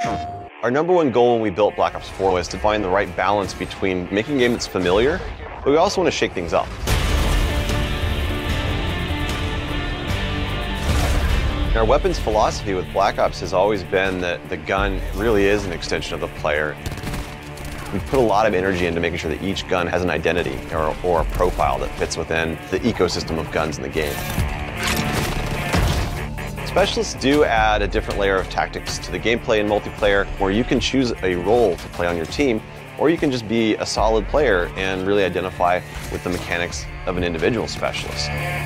Our number one goal when we built Black Ops 4 was to find the right balance between making a game that's familiar, but we also want to shake things up. Our weapons philosophy with Black Ops has always been that the gun really is an extension of the player. We've put a lot of energy into making sure that each gun has an identity or a profile that fits within the ecosystem of guns in the game. Specialists do add a different layer of tactics to the gameplay in multiplayer, where you can choose a role to play on your team, or you can just be a solid player and really identify with the mechanics of an individual specialist.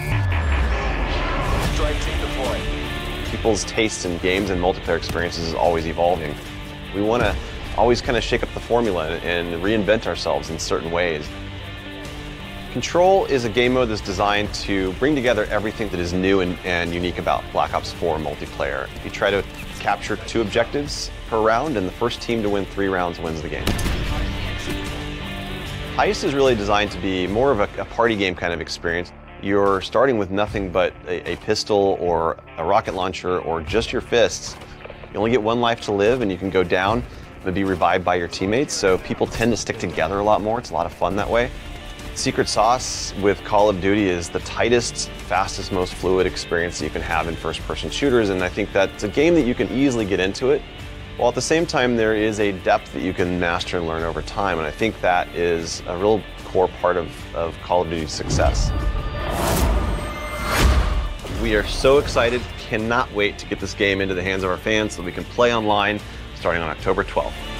Strike team deployed. People's tastes in games and multiplayer experiences is always evolving. We want to always kind of shake up the formula and reinvent ourselves in certain ways. Control is a game mode that's designed to bring together everything that is new and unique about Black Ops 4 multiplayer. You try to capture 2 objectives per round, and the first team to win 3 rounds wins the game. Heist is really designed to be more of a party game kind of experience. You're starting with nothing but a pistol or a rocket launcher or just your fists. You only get 1 life to live, and you can go down and be revived by your teammates, so people tend to stick together a lot more. It's a lot of fun that way. Secret sauce with Call of Duty is the tightest, fastest, most fluid experience that you can have in first-person shooters, and I think that's a game that you can easily get into it, while at the same time there is a depth that you can master and learn over time, and I think that is a real core part of Call of Duty's success. We are so excited, cannot wait to get this game into the hands of our fans so we can play online starting on October 12th.